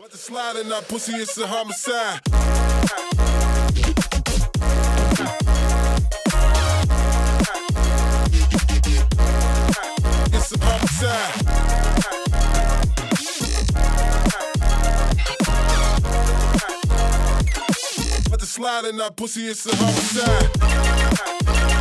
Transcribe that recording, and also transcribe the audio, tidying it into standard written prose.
But the slide in that pussy is a homicide. It's a homicide. But the slide in that pussy is a homicide.